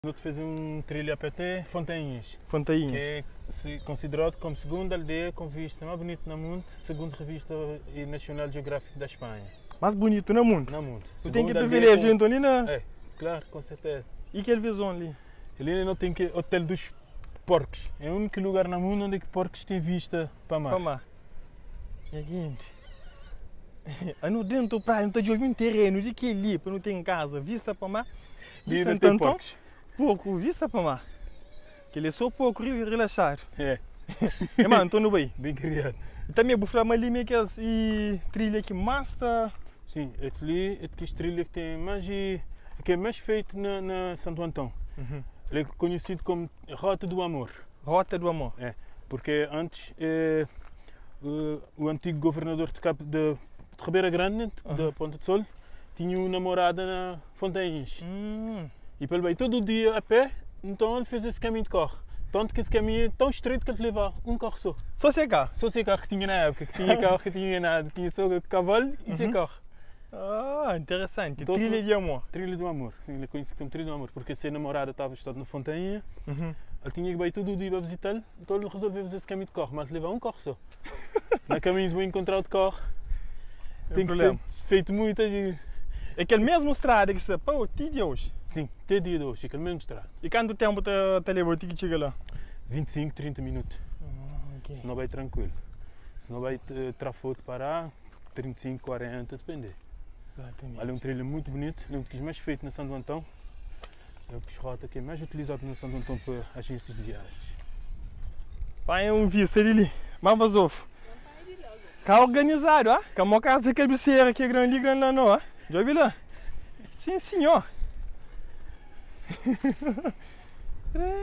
Nós fizemos trilha até Fontainhas, Fontainhas. que é considerado como segunda aldeia com vista mais bonita no mundo, segundo a revista National Geographic da Espanha. Mais bonito no mundo? No mundo. Tu tem que privilégio então ali, né? É, claro, com certeza. E que visão ali? Ali não tem que Hotel dos Porcos. É o único lugar no mundo onde porcos têm vista para mar. Para mar. Seguinte. Ano dentro da praia, não está de olho em terreno, de que ali, para não ter em casa, vista para mar. Ali não tem porcos. Pouco, vista para mar. Que ele é só pouco relaxado. É. É, mano, estou no bem. Bem criado. E também vou falar ali meio que as trilha que mais está. Sim, esse ali é que trilha que tem mais que é mais feito na Santo Antão. Uhum. Ele é conhecido como Rota do Amor. Rota do Amor. É, porque antes o antigo governador de Ribeira Grande, da Ponta de Sol, tinha uma namorada na Fontainhas. E ele veio todo dia a pé, então ele fez esse caminho de carro. Tanto que esse caminho é tão estreito que ele leva um carro só. Só sem carro? Só sem carro que tinha na época, que tinha carro que tinha nada, tinha só cavalo e sem carro. Ah, interessante. Então, trilha de amor. Trilha do amor, sim, ele é conhecido como trilha do amor, porque se a namorada estava na Fontainha, ele tinha que ir todo dia para visitá-lo, então ele resolveu fazer esse caminho de carro, mas levar um carro só. Na caminho vou encontrar outro carro, tem feito muita. É aquele mesmo estrada que você pô, até dia hoje? Sim, até dia de hoje, aquele mesmo estrada. E quanto tempo está levando que chega lá? 25, 30 minutos. Okay. Se não vai tranquilo. Se não vai trafoto parar, 35, 40, depende. Exatamente. Ali é um trilho muito bonito, é um dos mais feito na Santo Antão. É o rota que é mais utilizado na Santo Antão para agências de viagens. Pai, é um visto ali, mas vazofo. Cá organizado, ó. Com uma casa que é biceira aqui, grande lá, não, ó. Já viu lá? Sim, senhor.